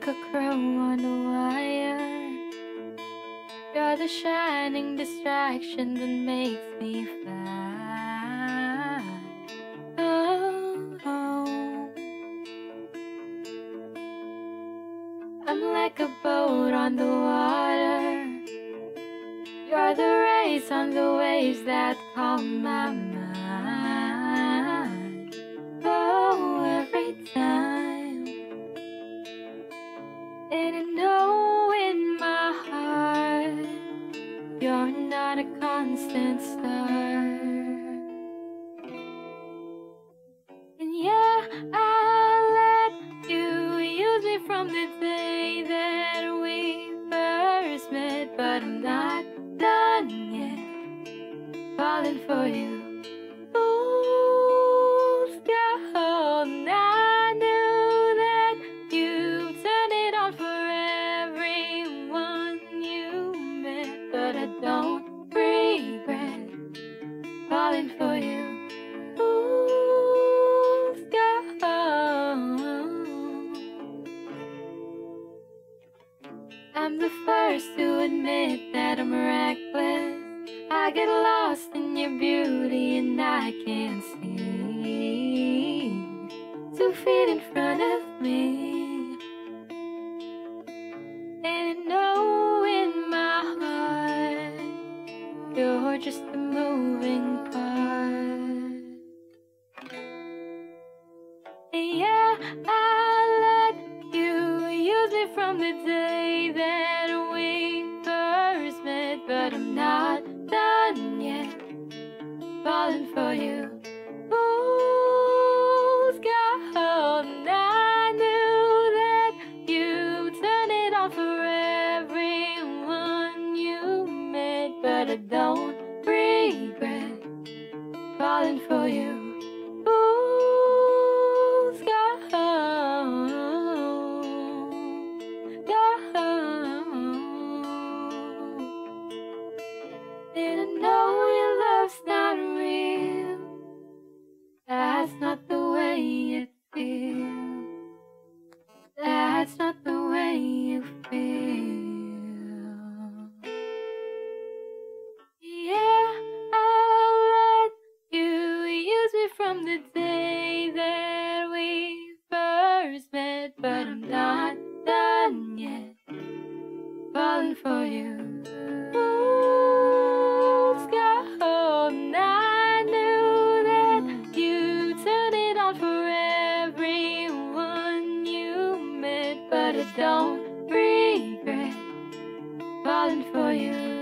like a crow on a wire. You're the shining distraction that makes me fly. Oh, oh. I'm like a boat on the water. You're the rays on the waves that calm my mind. Oh, every time. And I know in my heart you're not a constant star. And yeah, I'll let you use me from the day that we first met, but I'm not done yet falling for you. Fool's gold, and I knew that you turned it on for everyone you met, but I don't regret falling for you. Fool's gold. I'm the first to admit that I'm reckless. I get lost in your beauty and I can't see 2 feet in front of me. And I know in my heart you're just a moving part. And yeah, I'll let you use me from the day that we first met, but I'm not done yet falling for you. Fool's gold, and I knew that you turned it on for everyone you met, but I don't regret falling for you. Fool's gold, gold. And I know your love's not real. That's not the way it feels. That's not the way you feel. Yeah, I'll let you use me from the day that we first met, but I'm not done yet falling for you. Fool's gold, and I knew that you turned it on for everyone you met, but I don't regret falling for you.